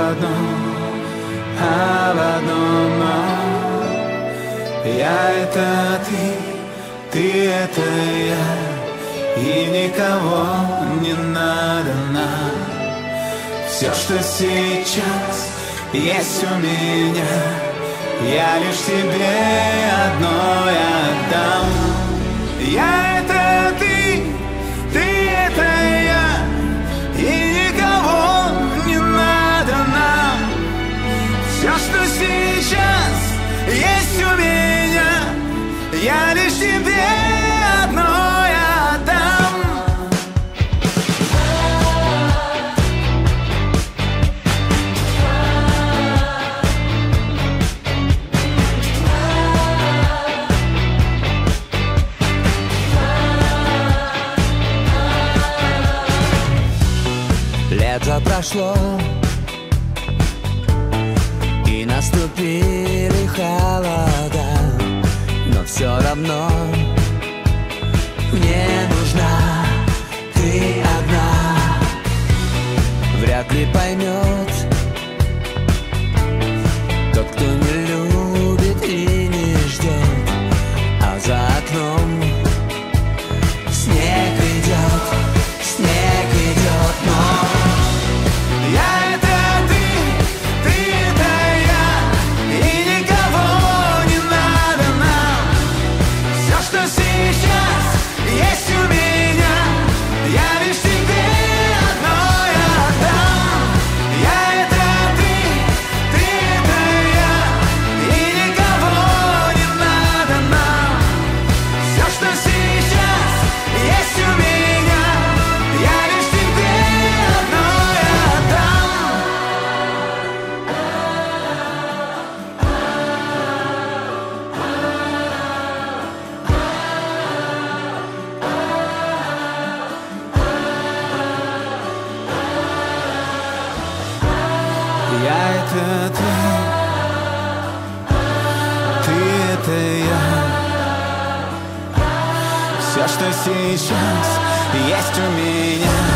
в одном, но я это ты это я, и никого не надо нам. Все, что сейчас есть у меня, я лишь тебе одной отдам. Я это ты это я, и никого не надо нам. Все, что сейчас есть у меня, я лишь тебе одной отдам. Лето прошло, и наступили холода, но все равно мне нужна ты одна. Вряд ли поймет тот, кто не любит и не ждет, а за окном снег идет, но Я это ты это я, и никого не надо нам. Все, что сейчас есть у меня, я лишь тебе одной отдам. Я это ты это я, и никого не надо нам. Все, что сейчас есть у меня, я лишь тебе одной отдам. Я это ты это я. Все, что сейчас есть у меня,